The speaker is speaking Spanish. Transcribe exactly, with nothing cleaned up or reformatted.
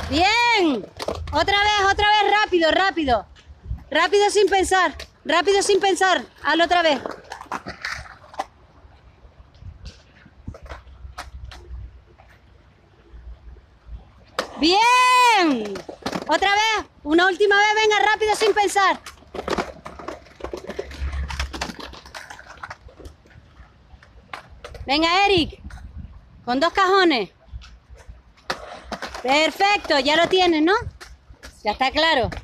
Bien. Otra vez, otra vez, rápido, rápido. Rápido sin pensar. Rápido sin pensar. Hazlo otra vez. Bien. Otra vez. Una última vez, venga, rápido sin pensar. Venga, Eric. Con dos cajones. Perfecto, ya lo tienes, ¿no? Ya está claro.